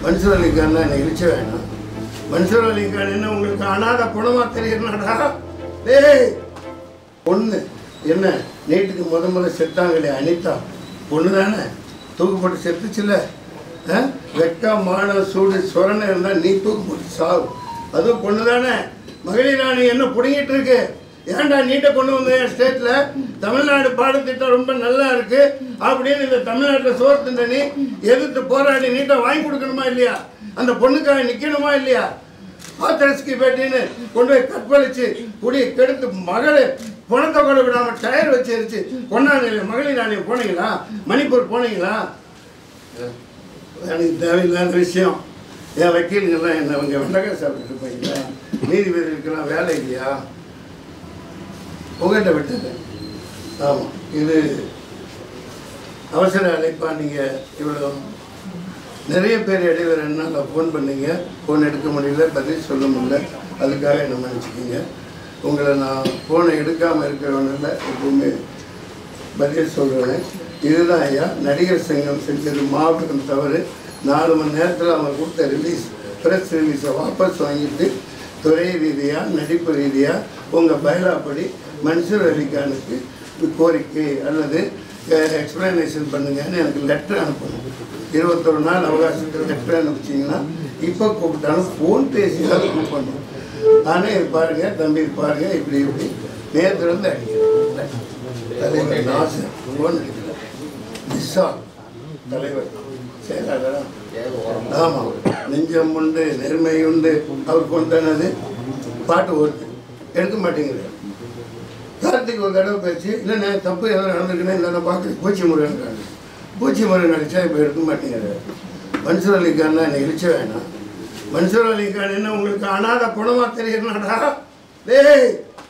மன்சூர் அலிகான் தான் என்னை இழிச்ச வேணாம். மன்சூர் அலிகான் என்ன உங்களுக்கு அனாத குணமா தெரியுறாடா? டேய் பொண்ணு என்ன நீட்டுக்கு முதல்ல செத்தாங்களே அனிதா பொண்ணு தானே, தூக்கு போட்டு செத்துச்சுல. வெக்கா மான சூடு சொரணை இருந்தால் நீ தூக்கு போட்டு சாவு. அதுவும் பொண்ணு தானே. மகளிர் ராணி என்ன பிடிங்கிட்டு இருக்கு? ஏன்டா நீட்டை கொண்டு வந்த ஸ்டேட்டில் தமிழ்நாடு பாடத்திட்டம் ரொம்ப நல்லா இருக்கு அப்படின்னு இந்த தமிழ்நாட்டில் சோறு தின்ற நீ எதிர்த்து போராடி நீட்டை வாங்கி கொடுக்கணுமா இல்லையா? அந்த பொண்ணுக்காக நிற்கணுமா இல்லையா? ஆத்தரஸ்க்கு பேட்டின்னு கொண்டு போய் கற்பழிச்சு குடியை கெடுத்து மகளை பணத்தை கூட விடாமல் டயர் வச்சு எரிச்சு பொன்னாங்க. மகளிர் ராணி போனீங்களா? மணிப்பூர் போனீங்களா? எனக்கு தேவையில்லாத விஷயம். என் வக்கீலுங்கெல்லாம் என்ன அவங்க வெண்டைக்காய் சாப்பிட்டுட்டு இருப்பாங்களா? நீதிபதிகளுக்கெல்லாம் வேலை இல்லையா? உங்கள்கிட்ட விட்டுங்க. ஆமாம், இது அவசர அழைப்பாக நீங்கள் இவ்வளோ நிறைய பேர் இடையில 2 நாள் ஃபோன் பண்ணீங்க, ஃபோன் எடுக்க முடியல, பதில் சொல்ல முடியல. அதுக்காக என்ன மன்னிச்சுக்கிங்க. உங்களை நான் ஃபோனை எடுக்காமல் இருக்கிறவனில் எப்பவுமே பதில் சொல்கிறேன். இதுதான் ஐயா நடிகர் சங்கம் செஞ்சது மாபெரும் தவறு. 4 மணி நேரத்தில் அவங்க கொடுத்த ரிலீஸ் ப்ரெஸ் ரிலீஸை வாபஸ் வாங்கிட்டு துறை ரீதியாக நடிப்பு ரீதியாக உங்கள் பைலாப்படி மன்சூர் அலிகானுக்கு கோரிக்கை அல்லது எக்ஸ்பிளனேஷன் பண்ணுங்கன்னு எனக்கு லெட்டர் அனுப்பணும். 21 நாள் அவகாசத்தில் லெட்டர் அனுப்பிச்சிங்கன்னா இப்போ கூப்பிட்டாலும் ஃபோன் பேசினாலும் கூப்பிடணும். நானே இது பாருங்கள் தம்பி, இது பாருங்கள், இப்படி இப்படி நேரத்துலேருந்து அடிக்கிறேன். தலைவர் நாசர் ஃபோன் அடிக்கிறேன். விஷால் தலைவர் செயலாளரா? ஆமாம், நெஞ்சம் உண்டு நேர்மை உண்டு அவர் கொண்டானது பாட்டு ஓட்டு எடுக்க மாட்டேங்கிறார். கார்த்திக் ஒரு தடவை பேச்சு இல்லைண்ணே தப்பு எதாவது நடந்துருக்குன்னு இல்லை நான் பார்க்குறேன் பூச்சி முறைன்னு பூச்சி முறை நடித்தா இப்போ எடுக்க மாட்டேங்கிறார். மன்சூர் அலிகான் தான் என்னை இழிச்ச வேணாம். மன்சூர் அலிகான் என்ன உங்களுக்கு அனாத குணமா தெரியுறாடா? டேய்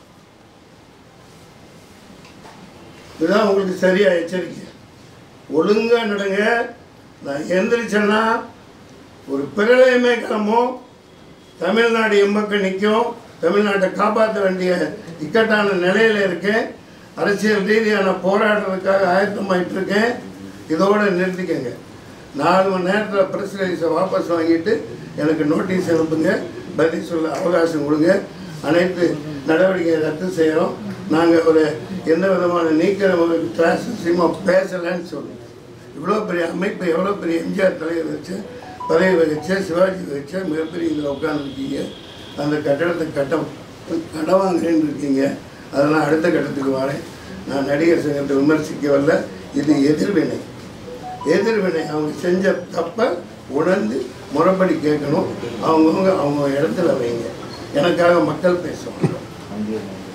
இதுதான் உங்களுக்கு சரியா எச்சரிக்கை. ஒழுங்காக நடங்க. நான் எந்திரிச்சேன்னா ஒரு பிரளயமே கிளம்பும். தமிழ்நாடு எம்பக்கம் நிற்கும். தமிழ்நாட்டை காப்பாற்ற வேண்டிய இக்கட்டான நிலையில் இருக்கேன். அரசியல் ரீதியான போராடுறதுக்காக ஆயத்தமாயிட்டு இருக்கேன். இதோடு நிறுத்திக்கங்க. 4 மணி நேரத்தில் ப்ரெஸ் ரிலீஸை வாபஸ் வாங்கிட்டு எனக்கு நோட்டீஸ் அனுப்புங்க, பதில் சொல்ல அவகாசம் கொடுங்க. அனைத்து நடவடிக்கையை ரத்து செய்கிறோம். நாங்கள் ஒரு எந்த விதமான கிளாஸ் விஷயமாக பேசலைன்னு சொல்லுவோம். இவ்வளோ பெரிய அமைப்பு, எவ்வளோ பெரிய எம்ஜிஆர் தலைவர் வச்சு பதவி வகிச்ச சிவாஜி வகிச்ச மிகப்பெரிய இதில் உட்காந்துருக்கீங்க. அந்த கட்டடத்தை கடவாங்கிறேன்னு இருக்கீங்க. அதெல்லாம் அடுத்த கட்டத்துக்கு வரேன். நான் நடிகர் சங்கத்தை விமர்சிக்க வரல. இது எதிர்வினை. அவங்க செஞ்ச தப்பை உணர்ந்து முறைப்படி கேட்கணும். அவங்க இடத்துல வைங்க. எனக்காக மக்கள் பேசுவாங்க.